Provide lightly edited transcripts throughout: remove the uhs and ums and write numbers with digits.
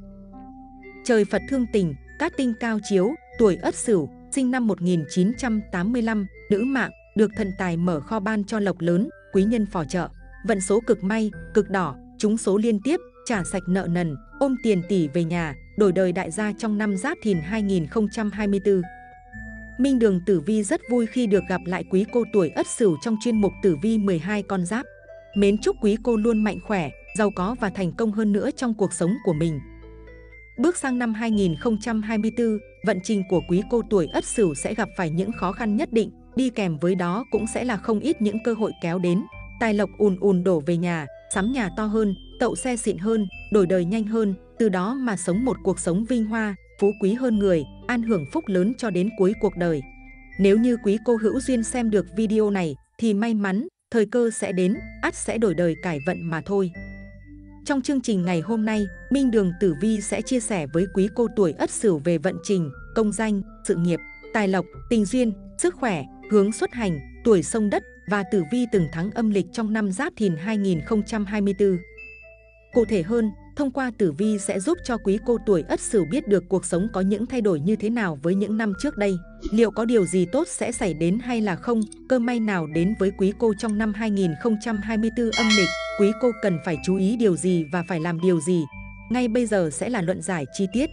Trời Phật thương tình, cát tinh cao chiếu, tuổi Ất Sửu, sinh năm 1985, nữ mạng, được thần tài mở kho ban cho lộc lớn, quý nhân phò trợ, vận số cực may, cực đỏ, trúng số liên tiếp, trả sạch nợ nần, ôm tiền tỷ về nhà, đổi đời đại gia trong năm Giáp Thìn 2024. Minh Đường Tử Vi rất vui khi được gặp lại quý cô tuổi Ất Sửu trong chuyên mục Tử Vi 12 con giáp. Mến chúc quý cô luôn mạnh khỏe, giàu có và thành công hơn nữa trong cuộc sống của mình. Bước sang năm 2024, vận trình của quý cô tuổi Ất Sửu sẽ gặp phải những khó khăn nhất định, đi kèm với đó cũng sẽ là không ít những cơ hội kéo đến. Tài lộc ùn ùn đổ về nhà, sắm nhà to hơn, tậu xe xịn hơn, đổi đời nhanh hơn, từ đó mà sống một cuộc sống vinh hoa, phú quý hơn người, an hưởng phúc lớn cho đến cuối cuộc đời. Nếu như quý cô hữu duyên xem được video này thì may mắn, thời cơ sẽ đến, ắt sẽ đổi đời cải vận mà thôi. Trong chương trình ngày hôm nay, Minh Đường Tử Vi sẽ chia sẻ với quý cô tuổi Ất Sửu về vận trình, công danh, sự nghiệp, tài lộc, tình duyên, sức khỏe, hướng xuất hành, tuổi sông đất và tử vi từng tháng âm lịch trong năm Giáp Thìn 2024. Cụ thể hơn, thông qua tử vi sẽ giúp cho quý cô tuổi Ất Sửu biết được cuộc sống có những thay đổi như thế nào với những năm trước đây. Liệu có điều gì tốt sẽ xảy đến hay là không? Cơ may nào đến với quý cô trong năm 2024 âm lịch? Quý cô cần phải chú ý điều gì và phải làm điều gì? Ngay bây giờ sẽ là luận giải chi tiết.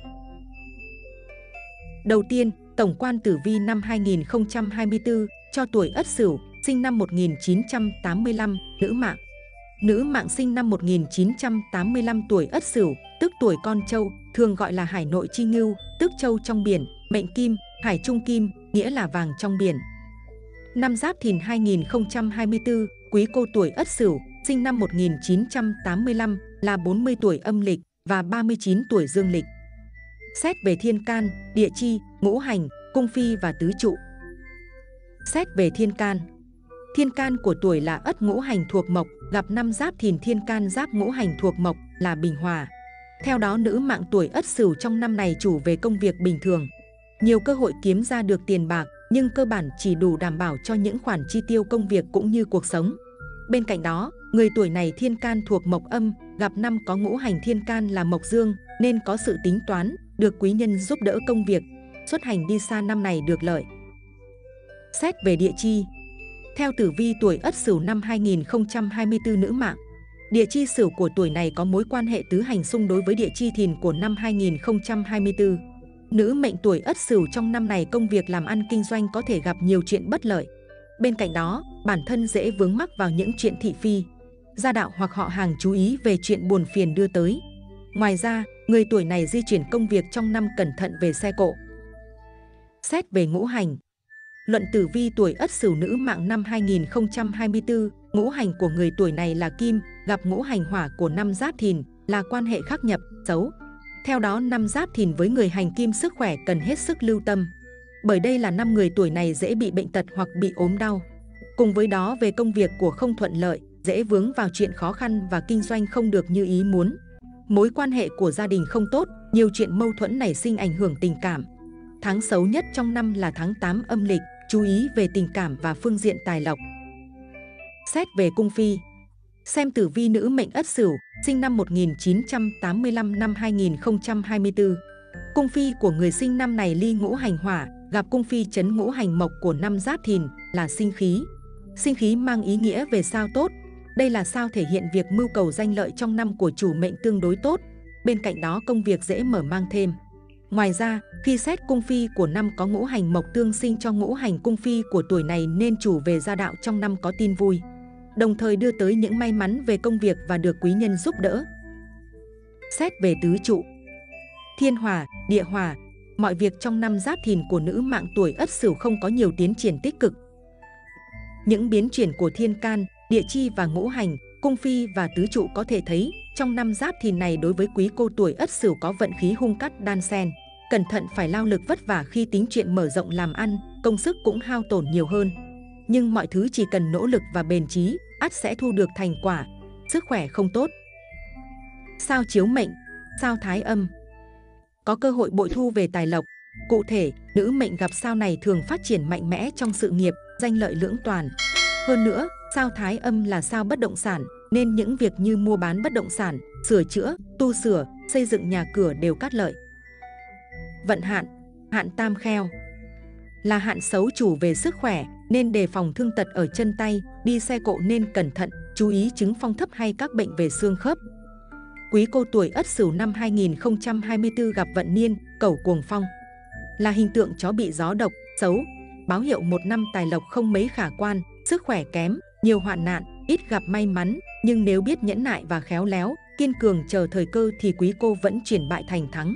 Đầu tiên, tổng quan tử vi năm 2024 cho tuổi Ất Sửu, sinh năm 1985, nữ mạng. Nữ mạng sinh năm 1985 tuổi Ất Sửu, tức tuổi Con Trâu, thường gọi là Hải Nội Chi Ngưu, tức trâu trong biển, mệnh Kim, Hải Trung Kim, nghĩa là vàng trong biển. Năm Giáp Thìn 2024, quý cô tuổi Ất Sửu, sinh năm 1985 là 40 tuổi âm lịch và 39 tuổi dương lịch. Xét về thiên can, địa chi, ngũ hành, cung phi và tứ trụ. Xét về thiên can. Thiên can của tuổi là Ất, ngũ hành thuộc mộc, gặp năm Giáp Thìn thiên can giáp ngũ hành thuộc mộc là bình hòa. Theo đó, nữ mạng tuổi Ất Sửu trong năm này chủ về công việc bình thường. Nhiều cơ hội kiếm ra được tiền bạc, nhưng cơ bản chỉ đủ đảm bảo cho những khoản chi tiêu công việc cũng như cuộc sống. Bên cạnh đó, người tuổi này thiên can thuộc mộc âm, gặp năm có ngũ hành thiên can là mộc dương, nên có sự tính toán, được quý nhân giúp đỡ công việc, xuất hành đi xa năm này được lợi. Xét về địa chi. Theo tử vi tuổi Ất Sửu năm 2024 nữ mạng, địa chi Sửu của tuổi này có mối quan hệ tứ hành xung đối với địa chi Thìn của năm 2024. Nữ mệnh tuổi Ất Sửu trong năm này công việc làm ăn kinh doanh có thể gặp nhiều chuyện bất lợi. Bên cạnh đó, bản thân dễ vướng mắc vào những chuyện thị phi, gia đạo hoặc họ hàng chú ý về chuyện buồn phiền đưa tới. Ngoài ra, người tuổi này di chuyển công việc trong năm cẩn thận về xe cộ. Xét về ngũ hành. Luận tử vi tuổi Ất Sửu nữ mạng năm 2024, ngũ hành của người tuổi này là Kim, gặp ngũ hành hỏa của năm Giáp Thìn là quan hệ khắc nhập, xấu. Theo đó, năm Giáp Thìn với người hành Kim sức khỏe cần hết sức lưu tâm. Bởi đây là năm người tuổi này dễ bị bệnh tật hoặc bị ốm đau. Cùng với đó, về công việc của không thuận lợi, dễ vướng vào chuyện khó khăn và kinh doanh không được như ý muốn. Mối quan hệ của gia đình không tốt, nhiều chuyện mâu thuẫn nảy sinh ảnh hưởng tình cảm. Tháng xấu nhất trong năm là tháng 8 âm lịch, chú ý về tình cảm và phương diện tài lộc. Xét về cung phi. Xem tử vi nữ mệnh Ất Sửu, sinh năm 1985 năm 2024. Cung phi của người sinh năm này ly ngũ hành hỏa, gặp cung phi chấn ngũ hành mộc của năm Giáp Thìn là sinh khí. Sinh khí mang ý nghĩa về sao tốt. Đây là sao thể hiện việc mưu cầu danh lợi trong năm của chủ mệnh tương đối tốt. Bên cạnh đó, công việc dễ mở mang thêm. Ngoài ra, khi xét cung phi của năm có ngũ hành mộc tương sinh cho ngũ hành cung phi của tuổi này nên chủ về gia đạo trong năm có tin vui, đồng thời đưa tới những may mắn về công việc và được quý nhân giúp đỡ. Xét về tứ trụ. Thiên hỏa, địa hỏa, mọi việc trong năm Giáp Thìn của nữ mạng tuổi Ất Sửu không có nhiều tiến triển tích cực. Những biến chuyển của thiên can, địa chi và ngũ hành, cung phi và tứ trụ có thể thấy trong năm Giáp Thìn này đối với quý cô tuổi Ất Sửu có vận khí hung cát đan xen. Cẩn thận phải lao lực vất vả khi tính chuyện mở rộng làm ăn, công sức cũng hao tổn nhiều hơn. Nhưng mọi thứ chỉ cần nỗ lực và bền chí, ắt sẽ thu được thành quả. Sức khỏe không tốt. Sao chiếu mệnh, sao thái âm. Có cơ hội bội thu về tài lộc. Cụ thể, nữ mệnh gặp sao này thường phát triển mạnh mẽ trong sự nghiệp, danh lợi lưỡng toàn. Hơn nữa, sao thái âm là sao bất động sản, nên những việc như mua bán bất động sản, sửa chữa, tu sửa, xây dựng nhà cửa đều cát lợi. Vận hạn, hạn tam kheo là hạn xấu chủ về sức khỏe, nên đề phòng thương tật ở chân tay, đi xe cộ nên cẩn thận, chú ý chứng phong thấp hay các bệnh về xương khớp. Quý cô tuổi Ất Sửu năm 2024 gặp vận niên, cẩu cuồng phong. Là hình tượng chó bị gió độc, xấu, báo hiệu một năm tài lộc không mấy khả quan, sức khỏe kém, nhiều hoạn nạn, ít gặp may mắn, nhưng nếu biết nhẫn nại và khéo léo, kiên cường chờ thời cơ thì quý cô vẫn chuyển bại thành thắng.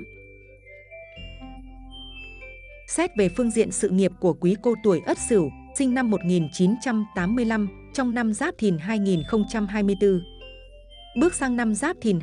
Xét về phương diện sự nghiệp của quý cô tuổi Ất Sửu, sinh năm 1985, trong năm Giáp Thìn 2024. Bước sang năm Giáp Thìn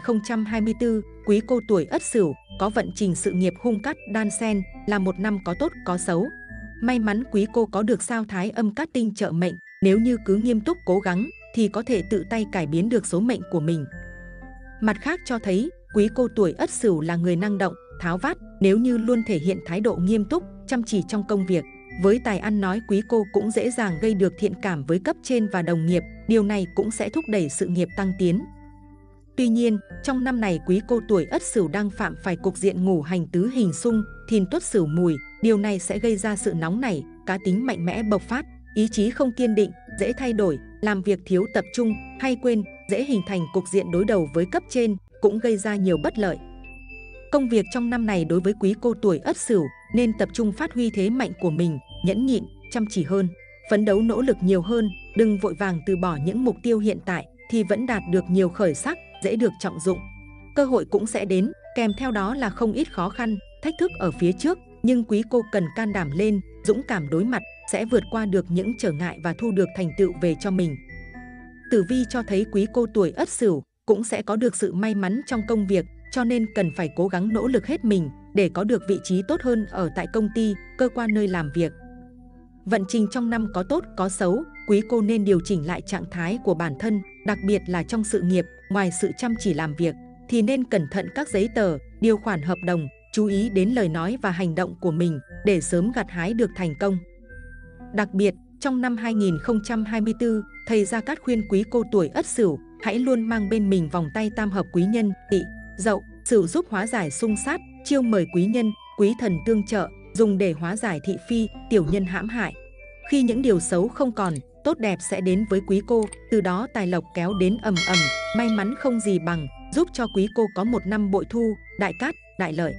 2024, quý cô tuổi Ất Sửu có vận trình sự nghiệp hung cát đan xen, là một năm có tốt có xấu. May mắn quý cô có được sao Thái Âm Cát Tinh trợ mệnh, nếu như cứ nghiêm túc cố gắng thì có thể tự tay cải biến được số mệnh của mình. Mặt khác cho thấy, quý cô tuổi Ất Sửu là người năng động, tháo vát, nếu như luôn thể hiện thái độ nghiêm túc, chăm chỉ trong công việc. Với tài ăn nói, quý cô cũng dễ dàng gây được thiện cảm với cấp trên và đồng nghiệp, điều này cũng sẽ thúc đẩy sự nghiệp tăng tiến. Tuy nhiên, trong năm này quý cô tuổi Ất Sửu đang phạm phải cục diện ngũ hành tứ hình xung, Thìn Tuất Sửu Mùi, điều này sẽ gây ra sự nóng nảy, cá tính mạnh mẽ bộc phát, ý chí không kiên định, dễ thay đổi, làm việc thiếu tập trung, hay quên, dễ hình thành cục diện đối đầu với cấp trên, cũng gây ra nhiều bất lợi. Công việc trong năm này đối với quý cô tuổi Ất Sửu nên tập trung phát huy thế mạnh của mình, nhẫn nhịn, chăm chỉ hơn, phấn đấu nỗ lực nhiều hơn, đừng vội vàng từ bỏ những mục tiêu hiện tại thì vẫn đạt được nhiều khởi sắc, dễ được trọng dụng. Cơ hội cũng sẽ đến, kèm theo đó là không ít khó khăn, thách thức ở phía trước, nhưng quý cô cần can đảm lên, dũng cảm đối mặt, sẽ vượt qua được những trở ngại và thu được thành tựu về cho mình. Tử vi cho thấy quý cô tuổi Ất Sửu cũng sẽ có được sự may mắn trong công việc, cho nên cần phải cố gắng nỗ lực hết mình để có được vị trí tốt hơn ở tại công ty, cơ quan nơi làm việc. Vận trình trong năm có tốt có xấu, quý cô nên điều chỉnh lại trạng thái của bản thân, đặc biệt là trong sự nghiệp, ngoài sự chăm chỉ làm việc thì nên cẩn thận các giấy tờ, điều khoản hợp đồng, chú ý đến lời nói và hành động của mình để sớm gặt hái được thành công. Đặc biệt, trong năm 2024, thầy Gia Cát khuyên quý cô tuổi Ất Sửu hãy luôn mang bên mình vòng tay tam hợp quý nhân, Tỵ, Dậu, Sửu giúp hóa giải xung sát, chiêu mời quý nhân, quý thần tương trợ, dùng để hóa giải thị phi, tiểu nhân hãm hại. Khi những điều xấu không còn, tốt đẹp sẽ đến với quý cô, từ đó tài lộc kéo đến ầm ầm, may mắn không gì bằng, giúp cho quý cô có một năm bội thu, đại cát, đại lợi.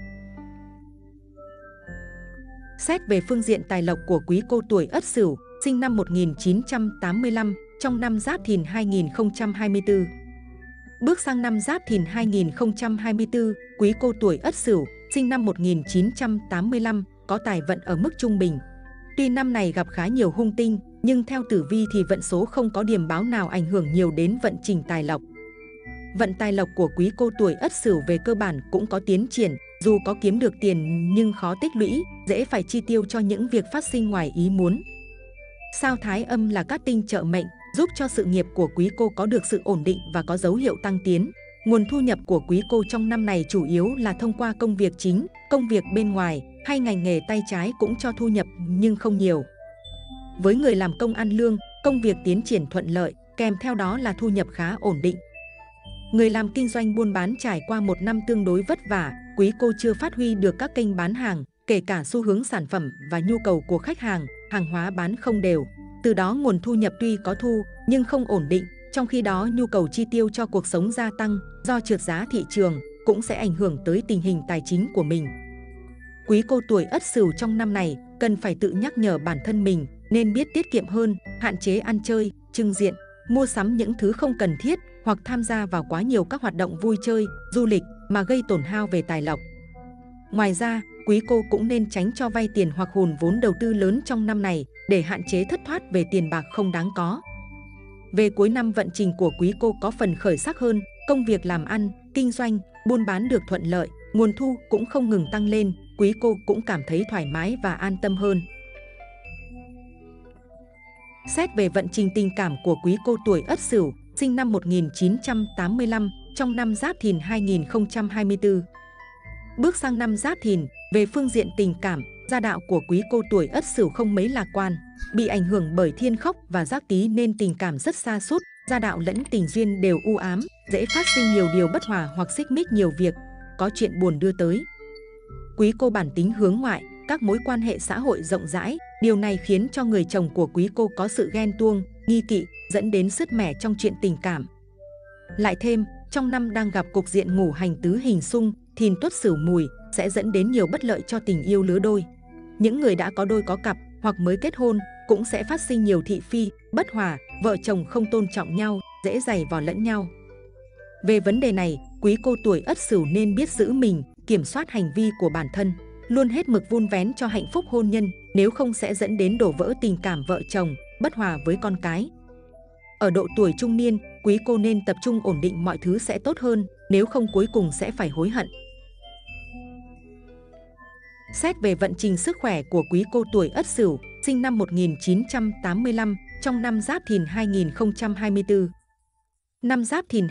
Xét về phương diện tài lộc của quý cô tuổi Ất Sửu, sinh năm 1985, trong năm Giáp Thìn 2024. Bước sang năm Giáp Thìn 2024, quý cô tuổi Ất Sửu, sinh năm 1985, có tài vận ở mức trung bình. Tuy năm này gặp khá nhiều hung tinh, nhưng theo tử vi thì vận số không có điểm báo nào ảnh hưởng nhiều đến vận trình tài lộc. Vận tài lộc của quý cô tuổi Ất Sửu về cơ bản cũng có tiến triển, dù có kiếm được tiền nhưng khó tích lũy, dễ phải chi tiêu cho những việc phát sinh ngoài ý muốn. Sao Thái Âm là cát tinh trợ mệnh, giúp cho sự nghiệp của quý cô có được sự ổn định và có dấu hiệu tăng tiến. Nguồn thu nhập của quý cô trong năm này chủ yếu là thông qua công việc chính, công việc bên ngoài hay ngành nghề tay trái cũng cho thu nhập nhưng không nhiều. Với người làm công ăn lương, công việc tiến triển thuận lợi, kèm theo đó là thu nhập khá ổn định. Người làm kinh doanh buôn bán trải qua một năm tương đối vất vả, quý cô chưa phát huy được các kênh bán hàng, kể cả xu hướng sản phẩm và nhu cầu của khách hàng, hàng hóa bán không đều. Từ đó nguồn thu nhập tuy có thu nhưng không ổn định, trong khi đó nhu cầu chi tiêu cho cuộc sống gia tăng do trượt giá thị trường cũng sẽ ảnh hưởng tới tình hình tài chính của mình. Quý cô tuổi Ất Sửu trong năm này cần phải tự nhắc nhở bản thân mình nên biết tiết kiệm hơn, hạn chế ăn chơi, trưng diện, mua sắm những thứ không cần thiết hoặc tham gia vào quá nhiều các hoạt động vui chơi, du lịch mà gây tổn hao về tài lộc. Ngoài ra, quý cô cũng nên tránh cho vay tiền hoặc hùn vốn đầu tư lớn trong năm này để hạn chế thất thoát về tiền bạc không đáng có. Về cuối năm vận trình của quý cô có phần khởi sắc hơn, công việc làm ăn, kinh doanh, buôn bán được thuận lợi, nguồn thu cũng không ngừng tăng lên, quý cô cũng cảm thấy thoải mái và an tâm hơn. Xét về vận trình tình cảm của quý cô tuổi Ất Sửu, sinh năm 1985, trong năm Giáp Thìn 2024. Bước sang năm Giáp Thìn, về phương diện tình cảm, gia đạo của quý cô tuổi Ất Sửu không mấy lạc quan, bị ảnh hưởng bởi thiên khốc và giác tý nên tình cảm rất sa sút, gia đạo lẫn tình duyên đều u ám, dễ phát sinh nhiều điều bất hòa hoặc xích mích nhiều việc, có chuyện buồn đưa tới. Quý cô bản tính hướng ngoại, các mối quan hệ xã hội rộng rãi, điều này khiến cho người chồng của quý cô có sự ghen tuông, nghi kỵ, dẫn đến sứt mẻ trong chuyện tình cảm. Lại thêm, trong năm đang gặp cục diện ngũ hành tứ hình xung, Thìn Tuất Sửu Mùi sẽ dẫn đến nhiều bất lợi cho tình yêu lứa đôi. Những người đã có đôi có cặp hoặc mới kết hôn cũng sẽ phát sinh nhiều thị phi, bất hòa, vợ chồng không tôn trọng nhau, dễ giày vò lẫn nhau. Về vấn đề này, quý cô tuổi Ất Sửu nên biết giữ mình, kiểm soát hành vi của bản thân, luôn hết mực vun vén cho hạnh phúc hôn nhân, nếu không sẽ dẫn đến đổ vỡ tình cảm vợ chồng, bất hòa với con cái. Ở độ tuổi trung niên, quý cô nên tập trung ổn định mọi thứ sẽ tốt hơn, nếu không cuối cùng sẽ phải hối hận. Xét về vận trình sức khỏe của quý cô tuổi Ất Sửu, sinh năm 1985, trong năm Giáp Thìn 2024. Năm Giáp Thìn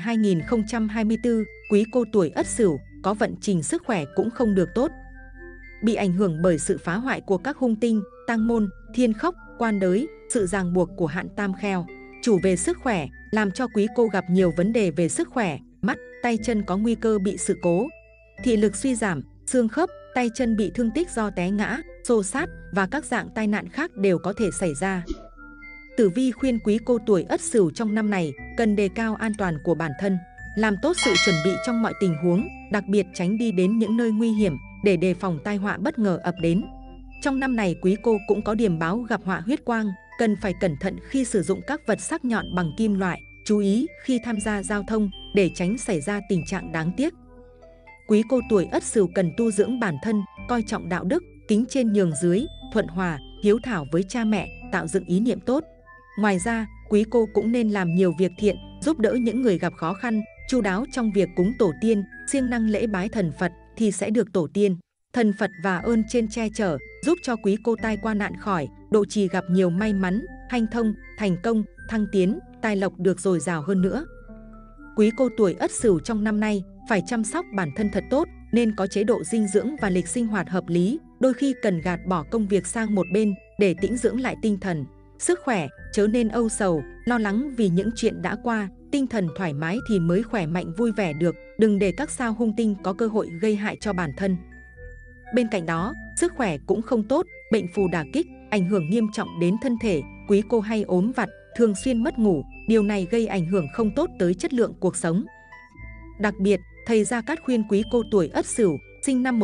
2024, quý cô tuổi Ất Sửu có vận trình sức khỏe cũng không được tốt. Bị ảnh hưởng bởi sự phá hoại của các hung tinh, tang môn, thiên khốc, quan đới, sự ràng buộc của hạn tam kheo. Chủ về sức khỏe, làm cho quý cô gặp nhiều vấn đề về sức khỏe, mắt, tay chân có nguy cơ bị sự cố. Thị lực suy giảm, xương khớp, tay chân bị thương tích do té ngã, xô xát và các dạng tai nạn khác đều có thể xảy ra. Tử vi khuyên quý cô tuổi Ất Sửu trong năm này cần đề cao an toàn của bản thân, làm tốt sự chuẩn bị trong mọi tình huống, đặc biệt tránh đi đến những nơi nguy hiểm để đề phòng tai họa bất ngờ ập đến. Trong năm này quý cô cũng có điểm báo gặp họa huyết quang, cần phải cẩn thận khi sử dụng các vật sắc nhọn bằng kim loại, chú ý khi tham gia giao thông để tránh xảy ra tình trạng đáng tiếc. Quý cô tuổi Ất Sửu cần tu dưỡng bản thân, coi trọng đạo đức, kính trên nhường dưới, thuận hòa, hiếu thảo với cha mẹ, tạo dựng ý niệm tốt. Ngoài ra, quý cô cũng nên làm nhiều việc thiện, giúp đỡ những người gặp khó khăn, chu đáo trong việc cúng tổ tiên, siêng năng lễ bái thần Phật thì sẽ được tổ tiên, thần Phật và ơn trên che chở, giúp cho quý cô tai qua nạn khỏi, độ trì gặp nhiều may mắn, hanh thông, thành công, thăng tiến, tài lộc được dồi dào hơn nữa. Quý cô tuổi Ất Sửu trong năm nay phải chăm sóc bản thân thật tốt, nên có chế độ dinh dưỡng và lịch sinh hoạt hợp lý, đôi khi cần gạt bỏ công việc sang một bên để tĩnh dưỡng lại tinh thần. Sức khỏe, chớ nên âu sầu, lo lắng vì những chuyện đã qua, tinh thần thoải mái thì mới khỏe mạnh vui vẻ được, đừng để các sao hung tinh có cơ hội gây hại cho bản thân. Bên cạnh đó, sức khỏe cũng không tốt, bệnh phù đả kích, ảnh hưởng nghiêm trọng đến thân thể, quý cô hay ốm vặt, thường xuyên mất ngủ, điều này gây ảnh hưởng không tốt tới chất lượng cuộc sống. Đặc biệt, thầy Gia Cát khuyên quý cô tuổi Ất Sửu, sinh năm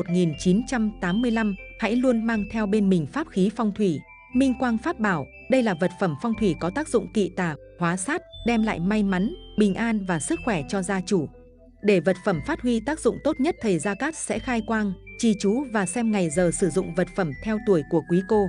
1985, hãy luôn mang theo bên mình pháp khí phong thủy, minh quang pháp bảo. Đây là vật phẩm phong thủy có tác dụng kỵ tà, hóa sát, đem lại may mắn, bình an và sức khỏe cho gia chủ. Để vật phẩm phát huy tác dụng tốt nhất, thầy Gia Cát sẽ khai quang, trì chú và xem ngày giờ sử dụng vật phẩm theo tuổi của quý cô.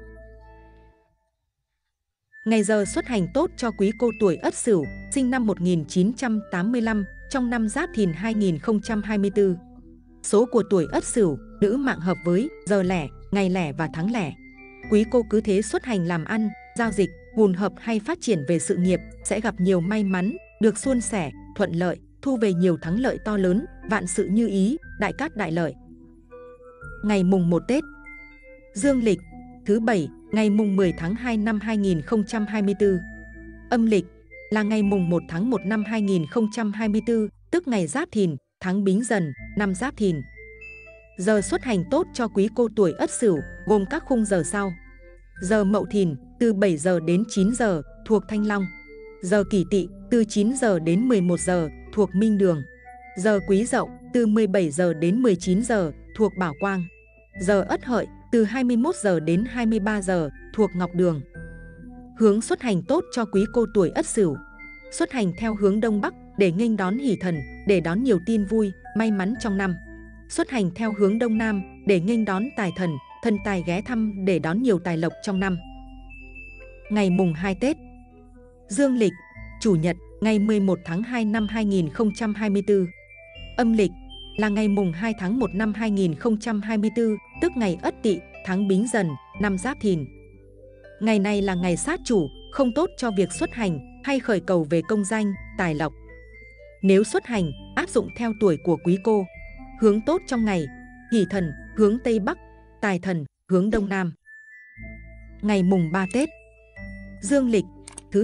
Ngày giờ xuất hành tốt cho quý cô tuổi Ất Sửu, sinh năm 1985, trong năm Giáp Thìn 2024. Số của tuổi Ất Sửu, nữ mạng hợp với giờ lẻ, ngày lẻ và tháng lẻ. Quý cô cứ thế xuất hành làm ăn, giao dịch, hùn hợp hay phát triển về sự nghiệp, sẽ gặp nhiều may mắn, được suôn sẻ, thuận lợi, thu về nhiều thắng lợi to lớn, vạn sự như ý, đại cát đại lợi. Ngày mùng 1 Tết Dương lịch, thứ Bảy, ngày mùng 10 tháng 2 năm 2024. Âm lịch là ngày mùng 1 tháng 1 năm 2024, tức ngày Giáp Thìn, tháng Bính Dần, năm Giáp Thìn. Giờ xuất hành tốt cho quý cô tuổi Ất Sửu gồm các khung giờ sau. Giờ Mậu Thìn từ 7 giờ đến 9 giờ thuộc Thanh Long. Giờ Kỷ Tỵ từ 9 giờ đến 11 giờ thuộc Minh Đường. Giờ Quý Dậu từ 17 giờ đến 19 giờ thuộc Bảo Quang. Giờ Ất Hợi từ 21 giờ đến 23 giờ thuộc Ngọc Đường. Hướng xuất hành tốt cho quý cô tuổi Ất Sửu. Xuất hành theo hướng Đông Bắc để nghênh đón hỷ thần, để đón nhiều tin vui, may mắn trong năm. Xuất hành theo hướng Đông Nam để nghênh đón tài thần, thần tài ghé thăm để đón nhiều tài lộc trong năm. Ngày mùng 2 Tết Dương lịch, Chủ nhật, ngày 11 tháng 2 năm 2024. Âm lịch là ngày mùng 2 tháng 1 năm 2024, tức ngày Ất Tỵ, tháng Bính Dần, năm Giáp Thìn. Ngày này là ngày sát chủ, không tốt cho việc xuất hành hay khởi cầu về công danh, tài lộc. Nếu xuất hành, áp dụng theo tuổi của quý cô. Hướng tốt trong ngày, hỷ thần, hướng Tây Bắc, tài thần, hướng Đông Nam. Ngày mùng 3 Tết Dương lịch, thứ Hai,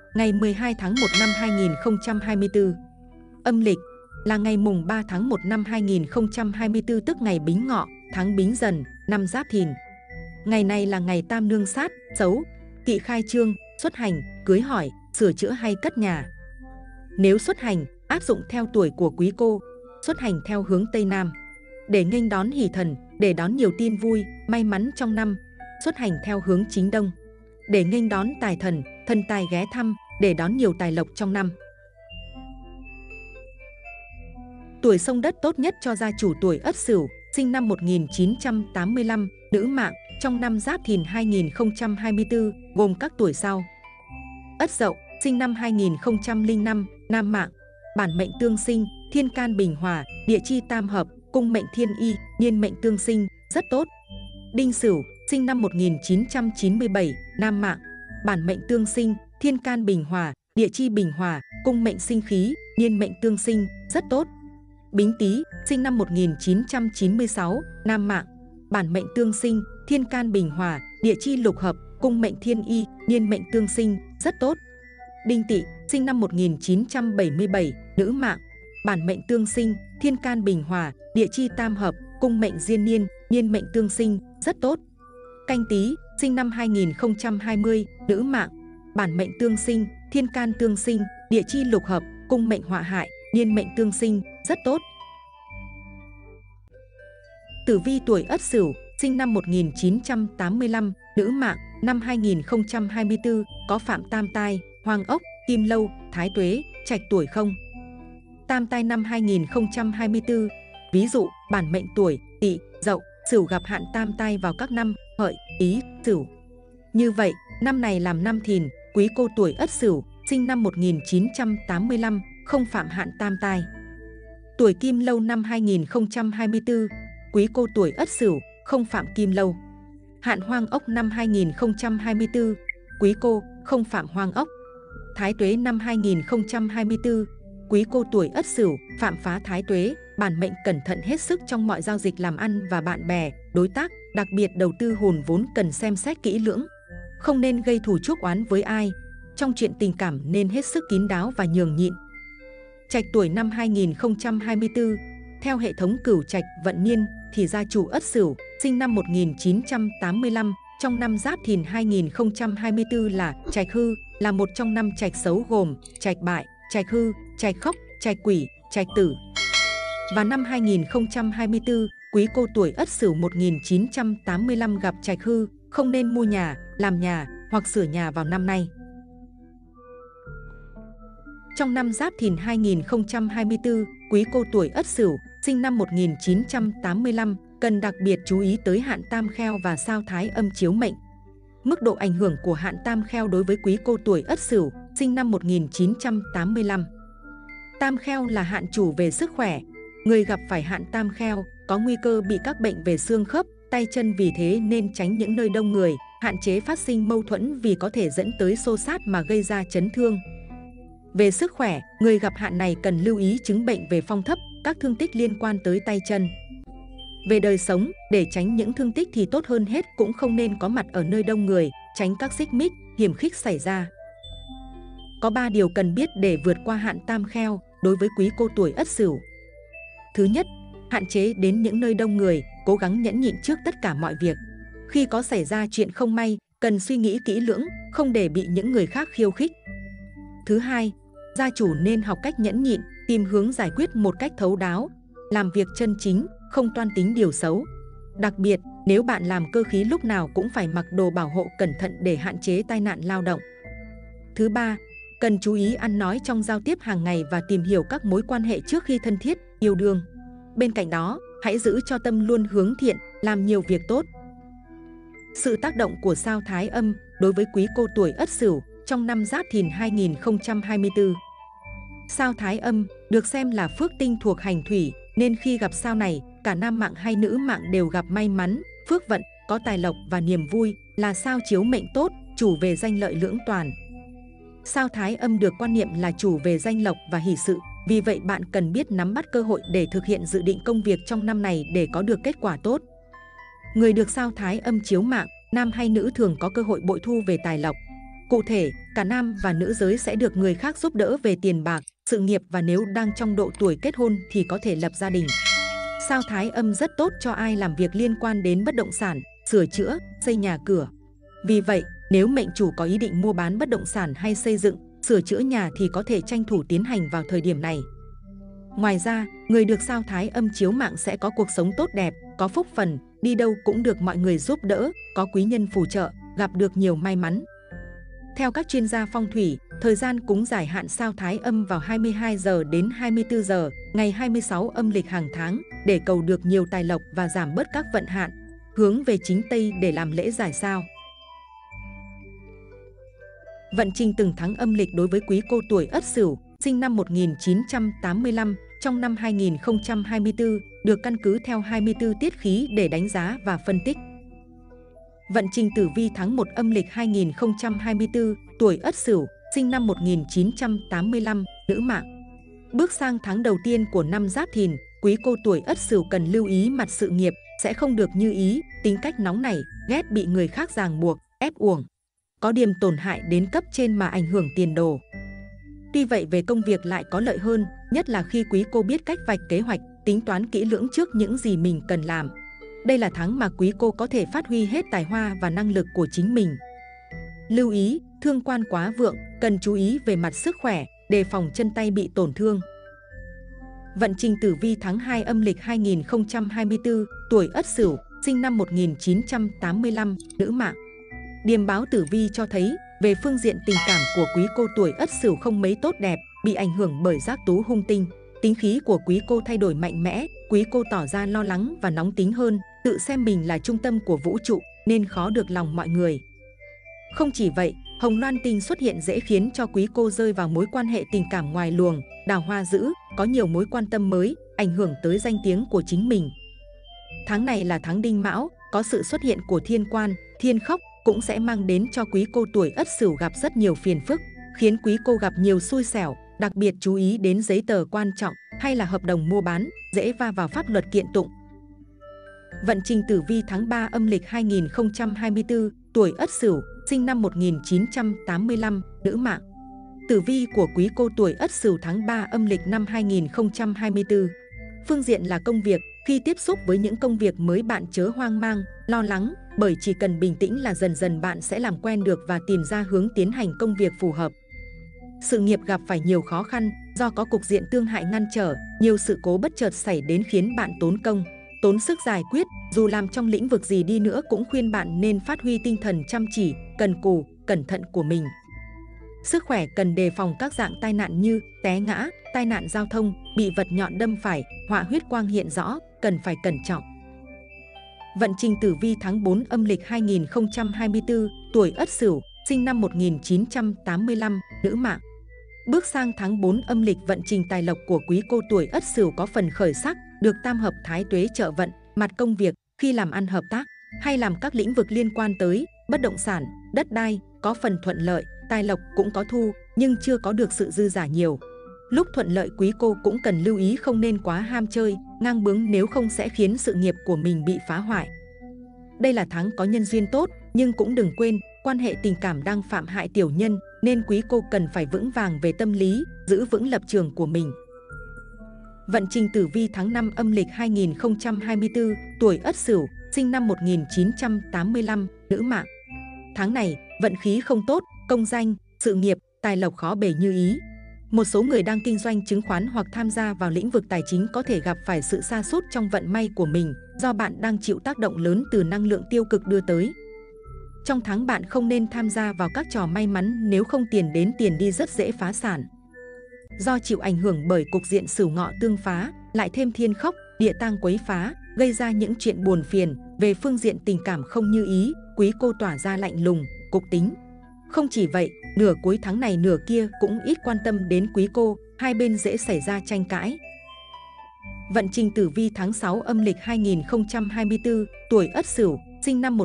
ngày 12 tháng 1 năm 2024. Âm lịch là ngày mùng 3 tháng 1 năm 2024, tức ngày Bính Ngọ, tháng Bính Dần, năm Giáp Thìn. Ngày này là ngày tam nương sát, xấu, kỵ khai trương, xuất hành, cưới hỏi, sửa chữa hay cất nhà. Nếu xuất hành, áp dụng theo tuổi của quý cô, xuất hành theo hướng Tây Nam. Để nghênh đón hỷ thần, để đón nhiều tin vui, may mắn trong năm, xuất hành theo hướng chính Đông. Để nghênh đón tài thần, thần tài ghé thăm, để đón nhiều tài lộc trong năm. Tuổi xông đất tốt nhất cho gia chủ tuổi Ất Sửu, sinh năm 1985, nữ mạng, trong năm Giáp Thìn 2024, gồm các tuổi sau. Ất Dậu, sinh năm 2005, nam mạng, bản mệnh tương sinh, thiên can bình hòa, địa chi tam hợp, cung mệnh thiên y, niên mệnh tương sinh, rất tốt. Đinh Sửu, sinh năm 1997, nam mạng, bản mệnh tương sinh, thiên can bình hòa, địa chi bình hòa, cung mệnh sinh khí, niên mệnh tương sinh, rất tốt. Bính Tý, sinh năm 1996, nam mạng, bản mệnh tương sinh, thiên can bình hòa, địa chi lục hợp, cung mệnh thiên y, niên mệnh tương sinh, rất tốt. Đinh Tỵ, sinh năm 1977, nữ mạng, bản mệnh tương sinh, thiên can bình hòa, địa chi tam hợp, cung mệnh diên niên, niên mệnh tương sinh, rất tốt. Canh Tý, sinh năm 2020, nữ mạng, bản mệnh tương sinh, thiên can tương sinh, địa chi lục hợp, cung mệnh họa hại, niên mệnh tương sinh, rất tốt. Tử vi tuổi Ất Sửu, sinh năm 1985, nữ mạng, năm 2024, có phạm tam tai, hoàng ốc, kim lâu, thái tuế, trạch tuổi không. Tam tai năm 2024, ví dụ bản mệnh tuổi Tỵ, Dậu, Sửu gặp hạn tam tai vào các năm Hợi, Ý, Sửu. Như vậy, năm này làm năm Thìn, quý cô tuổi Ất Sửu, sinh năm 1985, không phạm hạn tam tai. Tuổi Kim Lâu năm 2024, quý cô tuổi Ất Sửu, không phạm Kim Lâu. Hạn Hoang Ốc năm 2024, quý cô không phạm Hoang Ốc. Thái Tuế năm 2024, quý cô tuổi Ất Sửu, phạm phá Thái Tuế, bản mệnh cẩn thận hết sức trong mọi giao dịch làm ăn và bạn bè, đối tác, đặc biệt đầu tư hùn vốn cần xem xét kỹ lưỡng. Không nên gây thù chuốc oán với ai, trong chuyện tình cảm nên hết sức kín đáo và nhường nhịn. Trạch tuổi năm 2024, theo hệ thống cửu trạch vận niên thì gia chủ Ất Sửu, sinh năm 1985, trong năm Giáp Thìn 2024 là trạch hư, là một trong năm trạch xấu gồm trạch bại, trạch hư, trạch khốc, trạch quỷ, trạch tử. Và năm 2024, quý cô tuổi Ất Sửu 1985 gặp trạch hư, không nên mua nhà, làm nhà hoặc sửa nhà vào năm nay. Trong năm Giáp Thìn 2024, quý cô tuổi Ất Sửu, sinh năm 1985, cần đặc biệt chú ý tới hạn tam kheo và sao thái âm chiếu mệnh. Mức độ ảnh hưởng của hạn tam kheo đối với quý cô tuổi Ất Sửu, sinh năm 1985. Tam kheo là hạn chủ về sức khỏe. Người gặp phải hạn tam kheo có nguy cơ bị các bệnh về xương khớp, tay chân, vì thế nên tránh những nơi đông người, hạn chế phát sinh mâu thuẫn vì có thể dẫn tới xô xát mà gây ra chấn thương. Về sức khỏe, người gặp hạn này cần lưu ý chứng bệnh về phong thấp, các thương tích liên quan tới tay chân. Về đời sống, để tránh những thương tích thì tốt hơn hết cũng không nên có mặt ở nơi đông người, tránh các xích mích, hiểm khích xảy ra. Có 3 điều cần biết để vượt qua hạn tam kheo đối với quý cô tuổi Ất Sửu. Thứ nhất, hạn chế đến những nơi đông người, cố gắng nhẫn nhịn trước tất cả mọi việc. Khi có xảy ra chuyện không may, cần suy nghĩ kỹ lưỡng, không để bị những người khác khiêu khích. Thứ hai, gia chủ nên học cách nhẫn nhịn, tìm hướng giải quyết một cách thấu đáo, làm việc chân chính, không toan tính điều xấu. Đặc biệt, nếu bạn làm cơ khí lúc nào cũng phải mặc đồ bảo hộ cẩn thận để hạn chế tai nạn lao động. Thứ ba, cần chú ý ăn nói trong giao tiếp hàng ngày và tìm hiểu các mối quan hệ trước khi thân thiết, yêu đương. Bên cạnh đó, hãy giữ cho tâm luôn hướng thiện, làm nhiều việc tốt. Sự tác động của sao thái âm đối với quý cô tuổi Ất Sửu trong năm Giáp Thìn 2024. Sao thái âm được xem là phước tinh thuộc hành thủy, nên khi gặp sao này, cả nam mạng hay nữ mạng đều gặp may mắn, phước vận, có tài lộc và niềm vui, là sao chiếu mệnh tốt, chủ về danh lợi lưỡng toàn. Sao thái âm được quan niệm là chủ về danh lộc và hỷ sự, vì vậy bạn cần biết nắm bắt cơ hội để thực hiện dự định công việc trong năm này để có được kết quả tốt. Người được sao thái âm chiếu mạng, nam hay nữ thường có cơ hội bội thu về tài lộc. Cụ thể, cả nam và nữ giới sẽ được người khác giúp đỡ về tiền bạc, sự nghiệp và nếu đang trong độ tuổi kết hôn thì có thể lập gia đình. Sao thái âm rất tốt cho ai làm việc liên quan đến bất động sản, sửa chữa, xây nhà cửa. Vì vậy, nếu mệnh chủ có ý định mua bán bất động sản hay xây dựng, sửa chữa nhà thì có thể tranh thủ tiến hành vào thời điểm này. Ngoài ra, người được sao thái âm chiếu mạng sẽ có cuộc sống tốt đẹp, có phúc phần, đi đâu cũng được mọi người giúp đỡ, có quý nhân phù trợ, gặp được nhiều may mắn. Theo các chuyên gia phong thủy, thời gian cúng giải hạn sao thái âm vào 22 giờ đến 24 giờ, ngày 26 âm lịch hàng tháng, để cầu được nhiều tài lộc và giảm bớt các vận hạn, hướng về chính Tây để làm lễ giải sao. Vận trình từng tháng âm lịch đối với quý cô tuổi Ất Sửu, sinh năm 1985, trong năm 2024, được căn cứ theo 24 tiết khí để đánh giá và phân tích. Vận trình tử vi tháng 1 âm lịch 2024, tuổi Ất Sửu, sinh năm 1985, nữ mạng. Bước sang tháng đầu tiên của năm Giáp Thìn, quý cô tuổi Ất Sửu cần lưu ý mặt sự nghiệp, sẽ không được như ý, tính cách nóng nảy, ghét bị người khác ràng buộc, ép uổng. Có điểm tổn hại đến cấp trên mà ảnh hưởng tiền đồ. Tuy vậy về công việc lại có lợi hơn, nhất là khi quý cô biết cách vạch kế hoạch, tính toán kỹ lưỡng trước những gì mình cần làm. Đây là tháng mà quý cô có thể phát huy hết tài hoa và năng lực của chính mình. Lưu ý, thương quan quá vượng, cần chú ý về mặt sức khỏe, đề phòng chân tay bị tổn thương. Vận trình tử vi tháng 2 âm lịch 2024, tuổi Ất Sửu, sinh năm 1985, nữ mạng. Điềm báo tử vi cho thấy, về phương diện tình cảm của quý cô tuổi Ất Sửu không mấy tốt đẹp, bị ảnh hưởng bởi giác tú hung tinh. Tính khí của quý cô thay đổi mạnh mẽ, quý cô tỏ ra lo lắng và nóng tính hơn, tự xem mình là trung tâm của vũ trụ nên khó được lòng mọi người. Không chỉ vậy, hồng loan tinh xuất hiện dễ khiến cho quý cô rơi vào mối quan hệ tình cảm ngoài luồng, đào hoa dữ, có nhiều mối quan tâm mới, ảnh hưởng tới danh tiếng của chính mình. Tháng này là tháng Đinh Mão, có sự xuất hiện của thiên quan, thiên khốc cũng sẽ mang đến cho quý cô tuổi Ất Sửu gặp rất nhiều phiền phức, khiến quý cô gặp nhiều xui xẻo, đặc biệt chú ý đến giấy tờ quan trọng hay là hợp đồng mua bán, dễ va vào pháp luật kiện tụng. Vận trình tử vi tháng 3 âm lịch 2024, tuổi Ất Sửu, sinh năm 1985, nữ mạng. Tử vi của quý cô tuổi Ất Sửu tháng 3 âm lịch năm 2024. Phương diện là công việc, khi tiếp xúc với những công việc mới bạn chớ hoang mang, lo lắng, bởi chỉ cần bình tĩnh là dần dần bạn sẽ làm quen được và tìm ra hướng tiến hành công việc phù hợp. Sự nghiệp gặp phải nhiều khó khăn, do có cục diện tương hại ngăn trở, nhiều sự cố bất chợt xảy đến khiến bạn tốn công, tốn sức giải quyết, dù làm trong lĩnh vực gì đi nữa cũng khuyên bạn nên phát huy tinh thần chăm chỉ, cần cù, cẩn thận của mình. Sức khỏe cần đề phòng các dạng tai nạn như té ngã, tai nạn giao thông, bị vật nhọn đâm phải, họa huyết quang hiện rõ, cần phải cẩn trọng. Vận trình tử vi tháng 4 âm lịch 2024, tuổi Ất Sửu, sinh năm 1985, nữ mạng. Bước sang tháng 4 âm lịch, vận trình tài lộc của quý cô tuổi Ất Sửu có phần khởi sắc, được tam hợp thái tuế trợ vận, mặt công việc, khi làm ăn hợp tác hay làm các lĩnh vực liên quan tới bất động sản, đất đai, có phần thuận lợi, tài lộc cũng có thu, nhưng chưa có được sự dư giả nhiều. Lúc thuận lợi quý cô cũng cần lưu ý không nên quá ham chơi, ngang bướng, nếu không sẽ khiến sự nghiệp của mình bị phá hoại. Đây là tháng có nhân duyên tốt, nhưng cũng đừng quên, quan hệ tình cảm đang phạm hại tiểu nhân, nên quý cô cần phải vững vàng về tâm lý, giữ vững lập trường của mình. Vận trình tử vi tháng 5 âm lịch 2024, tuổi Ất Sửu, sinh năm 1985, nữ mạng. Tháng này, vận khí không tốt, công danh, sự nghiệp, tài lộc khó bề như ý. Một số người đang kinh doanh chứng khoán hoặc tham gia vào lĩnh vực tài chính có thể gặp phải sự sa sút trong vận may của mình, do bạn đang chịu tác động lớn từ năng lượng tiêu cực đưa tới. Trong tháng bạn không nên tham gia vào các trò may mắn, nếu không tiền đến tiền đi rất dễ phá sản. Do chịu ảnh hưởng bởi cục diện Sửu Ngọ tương phá, lại thêm thiên khốc, địa tang quấy phá, gây ra những chuyện buồn phiền. Về phương diện tình cảm không như ý, quý cô tỏa ra lạnh lùng, cục tính. Không chỉ vậy, nửa cuối tháng này nửa kia cũng ít quan tâm đến quý cô, hai bên dễ xảy ra tranh cãi. Vận trình tử vi tháng 6 âm lịch 2024, tuổi Ất Sửu, sinh năm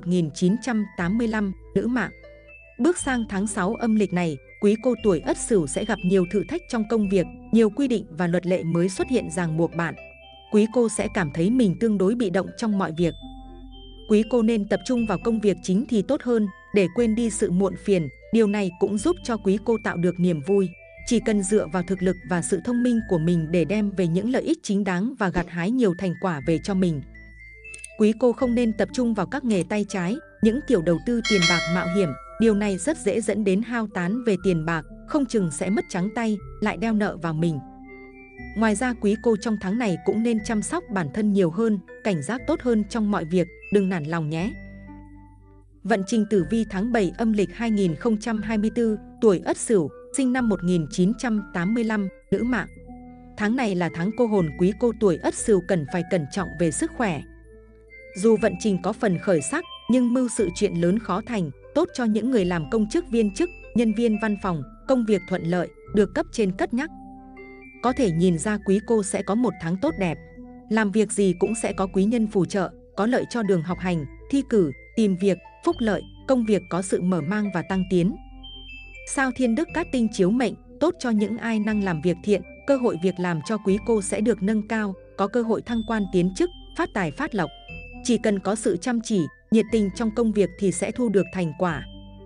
1985, nữ mạng. Bước sang tháng 6 âm lịch này, quý cô tuổi Ất Sửu sẽ gặp nhiều thử thách trong công việc, nhiều quy định và luật lệ mới xuất hiện ràng buộc bạn. Quý cô sẽ cảm thấy mình tương đối bị động trong mọi việc. Quý cô nên tập trung vào công việc chính thì tốt hơn, để quên đi sự muộn phiền, Điều này cũng giúp cho quý cô tạo được niềm vui. Chỉ cần dựa vào thực lực và sự thông minh của mình để đem về những lợi ích chính đáng và gặt hái nhiều thành quả về cho mình. Quý cô không nên tập trung vào các nghề tay trái, những kiểu đầu tư tiền bạc mạo hiểm. Điều này rất dễ dẫn đến hao tán về tiền bạc, không chừng sẽ mất trắng tay, lại đeo nợ vào mình. Ngoài ra quý cô trong tháng này cũng nên chăm sóc bản thân nhiều hơn, cảnh giác tốt hơn trong mọi việc, đừng nản lòng nhé. Vận trình tử vi tháng 7 âm lịch 2024, tuổi Ất Sửu, sinh năm 1985, nữ mạng. Tháng này là tháng cô hồn, quý cô tuổi Ất Sửu cần phải cẩn trọng về sức khỏe. Dù vận trình có phần khởi sắc, nhưng mưu sự chuyện lớn khó thành, tốt cho những người làm công chức viên chức, nhân viên văn phòng, công việc thuận lợi, được cấp trên cất nhắc. Có thể nhìn ra quý cô sẽ có một tháng tốt đẹp. Làm việc gì cũng sẽ có quý nhân phù trợ, có lợi cho đường học hành, thi cử, tìm việc, phúc lợi, công việc có sự mở mang và tăng tiến. Sao Thiên Đức Cát Tinh chiếu mệnh, tốt cho những ai năng làm việc thiện, cơ hội việc làm cho quý cô sẽ được nâng cao, có cơ hội thăng quan tiến chức, phát tài phát lộc. Chỉ cần có sự chăm chỉ, nhiệt tình trong công việc thì sẽ thu được thành quả.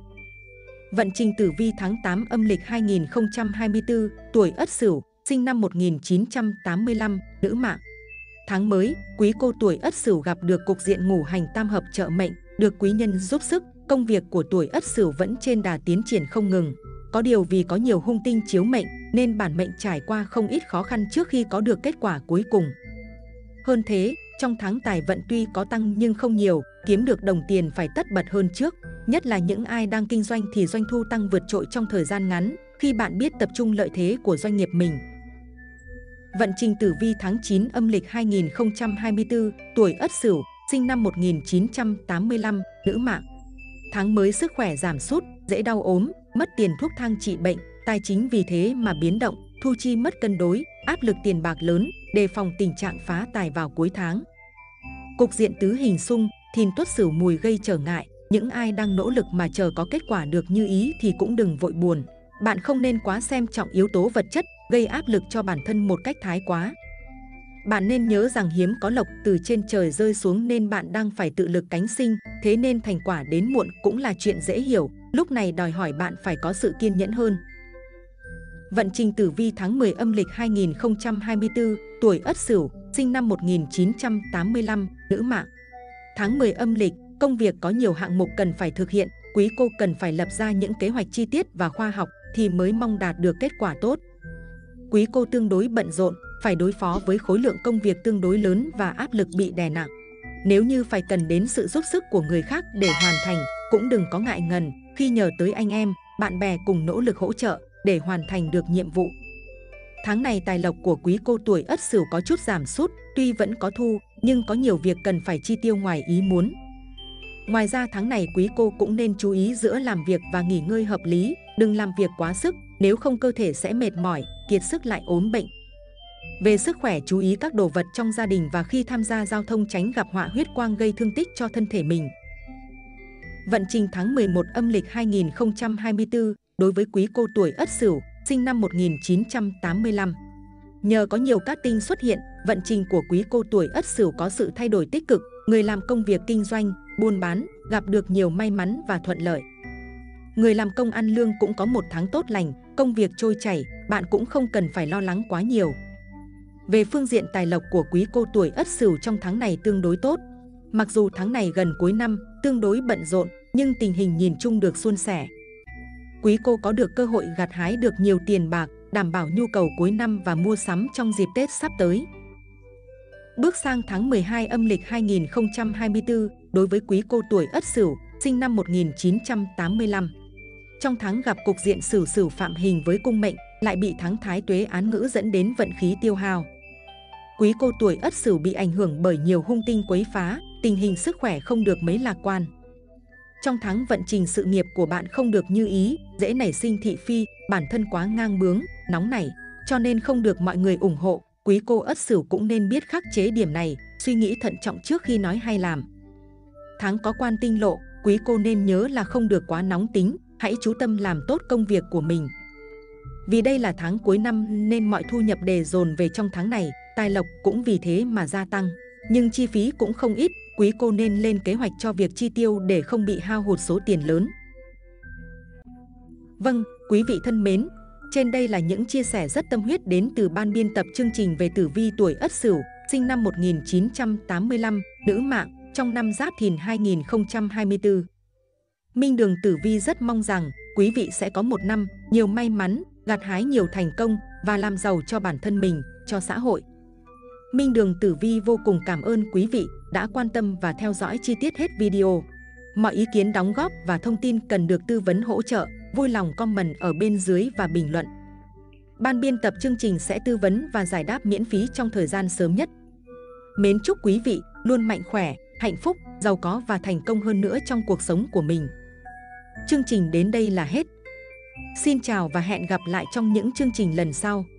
Vận trình tử vi tháng 8 âm lịch 2024, tuổi Ất Sửu, sinh năm 1985, nữ mạng. Tháng mới, quý cô tuổi Ất Sửu gặp được cục diện ngũ hành tam hợp trợ mệnh, được quý nhân giúp sức, công việc của tuổi Ất Sửu vẫn trên đà tiến triển không ngừng. Có điều vì có nhiều hung tinh chiếu mệnh nên bản mệnh trải qua không ít khó khăn trước khi có được kết quả cuối cùng. Hơn thế, trong tháng tài vận tuy có tăng nhưng không nhiều, kiếm được đồng tiền phải tất bật hơn trước. Nhất là những ai đang kinh doanh thì doanh thu tăng vượt trội trong thời gian ngắn, khi bạn biết tập trung lợi thế của doanh nghiệp mình. Vận trình tử vi tháng 9 âm lịch 2024, tuổi Ất Sửu, sinh năm 1985, nữ mạng. Tháng mới sức khỏe giảm sút, dễ đau ốm, mất tiền thuốc thang trị bệnh, tài chính vì thế mà biến động, thu chi mất cân đối, áp lực tiền bạc lớn, đề phòng tình trạng phá tài vào cuối tháng. Cục diện tứ hình xung, Thìn Tuất Sửu Mùi gây trở ngại, những ai đang nỗ lực mà chờ có kết quả được như ý thì cũng đừng vội buồn. Bạn không nên quá xem trọng yếu tố vật chất, gây áp lực cho bản thân một cách thái quá. Bạn nên nhớ rằng hiếm có lộc từ trên trời rơi xuống nên bạn đang phải tự lực cánh sinh, thế nên thành quả đến muộn cũng là chuyện dễ hiểu, lúc này đòi hỏi bạn phải có sự kiên nhẫn hơn. Vận trình tử vi tháng 10 âm lịch 2024, tuổi Ất Sửu, sinh năm 1985, nữ mạng. Tháng 10 âm lịch, công việc có nhiều hạng mục cần phải thực hiện, quý cô cần phải lập ra những kế hoạch chi tiết và khoa học thì mới mong đạt được kết quả tốt. Quý cô tương đối bận rộn, phải đối phó với khối lượng công việc tương đối lớn và áp lực bị đè nặng. Nếu như phải cần đến sự giúp sức của người khác để hoàn thành, cũng đừng có ngại ngần khi nhờ tới anh em, bạn bè cùng nỗ lực hỗ trợ để hoàn thành được nhiệm vụ. Tháng này tài lộc của quý cô tuổi Ất Sửu có chút giảm sút, tuy vẫn có thu nhưng có nhiều việc cần phải chi tiêu ngoài ý muốn. Ngoài ra tháng này quý cô cũng nên chú ý giữa làm việc và nghỉ ngơi hợp lý, đừng làm việc quá sức, nếu không cơ thể sẽ mệt mỏi, kiệt sức lại ốm bệnh. Về sức khỏe chú ý các đồ vật trong gia đình và khi tham gia giao thông tránh gặp họa huyết quang gây thương tích cho thân thể mình. Vận trình tháng 11 âm lịch 2024 đối với quý cô tuổi Ất Sửu, sinh năm 1985. Nhờ có nhiều cát tinh xuất hiện, vận trình của quý cô tuổi Ất Sửu có sự thay đổi tích cực, người làm công việc kinh doanh, buôn bán, gặp được nhiều may mắn và thuận lợi. Người làm công ăn lương cũng có một tháng tốt lành, công việc trôi chảy, bạn cũng không cần phải lo lắng quá nhiều. Về phương diện tài lộc của quý cô tuổi Ất Sửu trong tháng này tương đối tốt. Mặc dù tháng này gần cuối năm, tương đối bận rộn, nhưng tình hình nhìn chung được suôn sẻ. Quý cô có được cơ hội gặt hái được nhiều tiền bạc, đảm bảo nhu cầu cuối năm và mua sắm trong dịp Tết sắp tới. Bước sang tháng 12 âm lịch 2024, đối với quý cô tuổi Ất Sửu, sinh năm 1985. Trong tháng gặp cục diện Sửu Sửu phạm hình với cung mệnh, lại bị tháng Thái Tuế án ngữ dẫn đến vận khí tiêu hao. Quý cô tuổi Ất Sửu bị ảnh hưởng bởi nhiều hung tinh quấy phá, tình hình sức khỏe không được mấy lạc quan. Trong tháng vận trình sự nghiệp của bạn không được như ý, dễ nảy sinh thị phi, bản thân quá ngang bướng, nóng nảy, cho nên không được mọi người ủng hộ. Quý cô Ất Sửu cũng nên biết khắc chế điểm này, suy nghĩ thận trọng trước khi nói hay làm. Tháng có quan tinh lộ, quý cô nên nhớ là không được quá nóng tính, hãy chú tâm làm tốt công việc của mình. Vì đây là tháng cuối năm nên mọi thu nhập đề dồn về trong tháng này, tài lộc cũng vì thế mà gia tăng. Nhưng chi phí cũng không ít, quý cô nên lên kế hoạch cho việc chi tiêu để không bị hao hụt số tiền lớn. Vâng, quý vị thân mến, trên đây là những chia sẻ rất tâm huyết đến từ ban biên tập chương trình về tử vi tuổi Ất Sửu, sinh năm 1985, nữ mạng, trong năm Giáp Thìn 2024. Minh Đường Tử Vi rất mong rằng quý vị sẽ có một năm nhiều may mắn, gặt hái nhiều thành công và làm giàu cho bản thân mình, cho xã hội. Minh Đường Tử Vi vô cùng cảm ơn quý vị đã quan tâm và theo dõi chi tiết hết video. Mọi ý kiến đóng góp và thông tin cần được tư vấn hỗ trợ, vui lòng comment ở bên dưới và bình luận. Ban biên tập chương trình sẽ tư vấn và giải đáp miễn phí trong thời gian sớm nhất. Mến chúc quý vị luôn mạnh khỏe, hạnh phúc, giàu có và thành công hơn nữa trong cuộc sống của mình. Chương trình đến đây là hết. Xin chào và hẹn gặp lại trong những chương trình lần sau.